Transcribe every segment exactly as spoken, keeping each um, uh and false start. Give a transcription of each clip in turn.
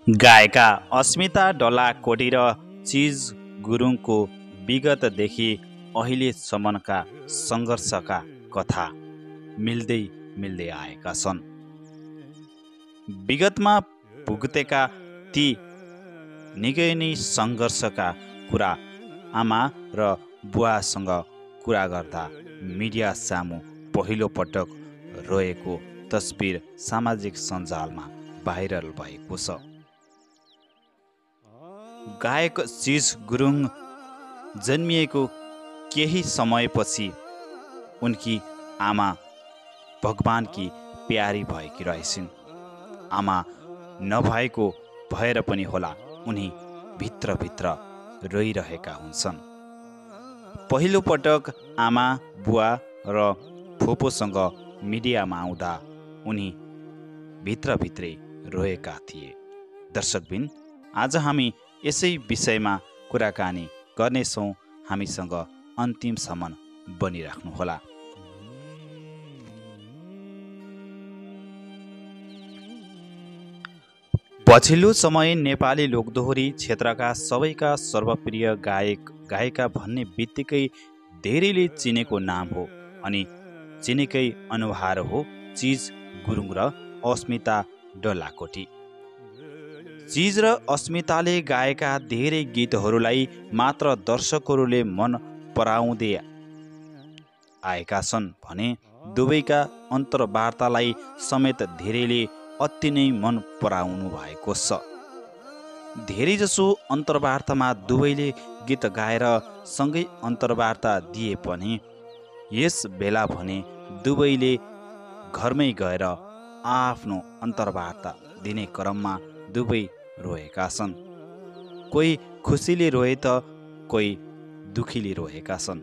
गायका अस्मिता डल्लाकोटी र चिज गुरुङको विगतदेखि अहिलेसम्मका सङ्घर्षका कथा मिल्दै मिल्दै आएका छन्। विगतमा भुगतेका ती निकै नै सङ्घर्षका कुरा आमा र बुवासँग कुरा गर्दा मिडिया सामु पहिलो पटक रहेको तस्बिर सामाजिक सञ्जालमा भाइरल भएको छ। गायक चिज गुरुङ जन्मिएको केही समयपछि उनकी आमा भगवानकी प्यारी भएकी रहेछन्। आमा नभएको भएर पनि होला उनी भित्रभित्र रोइरहेका हुन्छन्। पहिलो पटक आमा बुवा र फुपूसँग मिडियामा आउँदा उनी भित्रभित्रै रोएका थिए। दर्शकबिन, आज हामी यसै विषयमा कुराकानी गर्नेछौँ। हामीसँग अन्तिमसम्म बनिराख्नुहोला। पछिल्लो समय नेपाली लोकदोहोरी क्षेत्रका सबैका सर्वप्रिय गायक गायिका भन्ने बित्तिकै धेरैले चिनेको नाम हो अनि चिनेकै अनुहार हो चिज गुरुङ र अस्मिता डल्लाकोटी। चिज र अस्मिताले गाएका धेरै गीतहरूलाई मात्र दर्शकहरूले मन पराउँदै आएका छन् भने दुवैका अन्तर्वार्तालाई समेत धेरैले अति नै मन पराउनु भएको छ। धेरैजसो अन्तर्वार्तामा दुवैले गीत गाएर सँगै अन्तर्वार्ता दिए पनि यस बेला भने दुवैले घरमै गएर आफ्नो अन्तर्वार्ता दिने क्रममा दुवै रोएका छन्। कोही खुसीले रोए त कोही दुखीले रोएका छन्।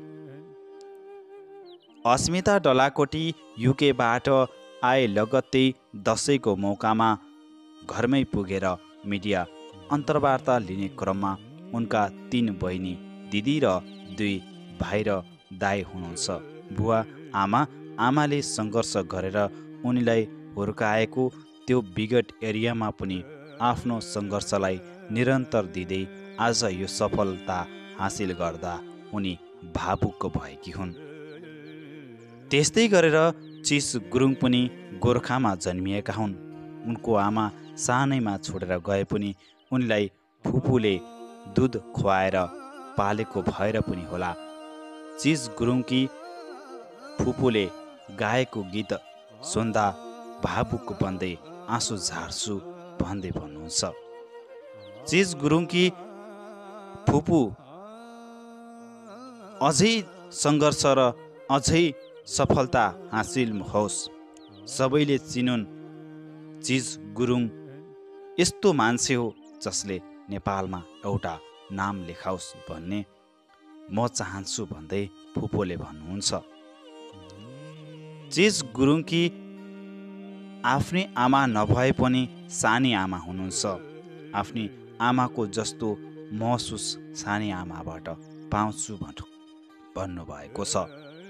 अस्मिता डल्लाकोटी युकेबाट आए लगत्तै दसैँको मौकामा घरमै पुगेर मिडिया अन्तर्वार्ता लिने क्रममा उनका तीन बहिनी दिदी र दुई भाइ र दाइ हुनुहुन्छ। बुवा आमा आमाले सङ्घर्ष गरेर उनीलाई हुर्काएको त्यो विगत एरियामा पनि आफ्नो सङ्घर्षलाई निरन्तर दिँदै आज यो सफलता हासिल गर्दा उनी भावुक भएकी हुन्। त्यस्तै गरेर चिज गुरुङ पनि गोर्खामा जन्मिएका हुन्। उनको आमा सानैमा छोडेर गए पनि उनलाई फुपूले दुध खुवाएर पालेको भएर पनि होला चिज गुरुङकी फुपूले गाएको गीत सुन्दा भावुक बन्दै आँसु झार्छु भन्दै भन्नुहुन्छ। चिज गुरुङकी फुपू अझै सङ्घर्ष र अझै सफलता हासिल होस्, सबैले चिनुन् चिज गुरुङ यस्तो मान्छे हो जसले नेपालमा एउटा नाम लेखाओस् भन्ने म चाहन्छु भन्दै फुपूले भन्नुहुन्छ। चिज गुरुङकी आफ्नै आमा नभए पनि सानी आमा हुनुहुन्छ। आफ्नी आमाको जस्तो महसुस सानी आमाबाट पाउँछु भन्नुभएको छ।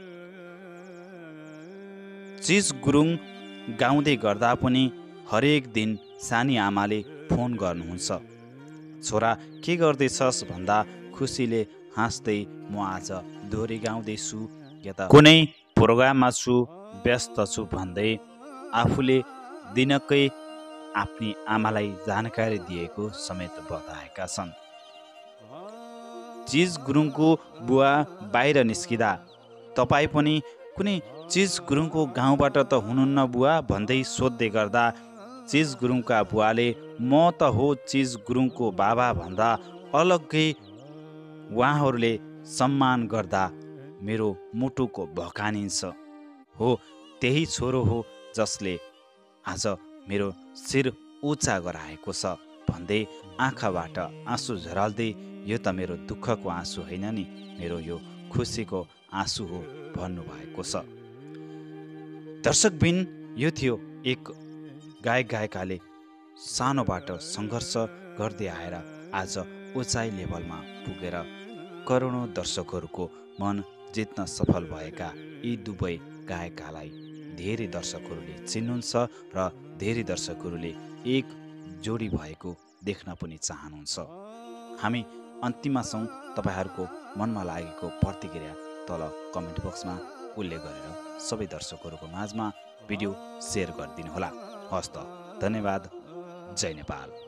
चिज गुरुङ गाउँदै गर्दा पनि हरेक दिन सानी आमाले फोन गर्नुहुन्छ। छोरा के गर्दैछस् भन्दा खुसीले हाँस्दै म आज दोहोरी गाउँदैछु या त कुनै प्रोग्राममा छु, व्यस्त छु भन्दै आफूले दिनकै आफ्नी आमालाई जानकारी दिएको समेत बताएका छन्। चिज गुरुङको बुवा बाहिर निस्किँदा तपाईँ पनि कुनै चिज गुरुङको गाउँबाट त हुनुहुन्न बुवा भन्दै सोध्दै गर्दा चिज गुरुङका बुवाले म त हो चिज गुरुङको बाबा भन्दा अलग्गै उहाँहरूले सम्मान गर्दा मेरो मुटुको भकानिन्छ। हो त्यही छोरो हो जसले आज मेरो शिर उचा गराएको छ भन्दै आँखाबाट आँसु झराल्दै यो त मेरो दुःखको आँसु होइन नि, मेरो यो खुसीको आँसु हो भन्नुभएको छ। दर्शकबिन, यो थियो एक गायक गायिकाले सानोबाट सङ्घर्ष गर्दै आएर आज उचाइ लेभलमा पुगेर करोडौँ दर्शकहरूको मन जित्न सफल भएका यी दुवै गायकलाई धेरै दर्शकहरूले चिन्नुहुन्छ र धेरै दर्शकहरूले एक जोडी भएको देख्न पनि चाहनुहुन्छ। हामी अन्तिममा छौँ। तपाईँहरूको मनमा लागेको प्रतिक्रिया तल कमेन्ट बक्समा उल्लेख गरेर सबै दर्शकहरूको माझमा भिडियो सेयर गरिदिनुहोला। हस्त धन्यवाद। जय नेपाल।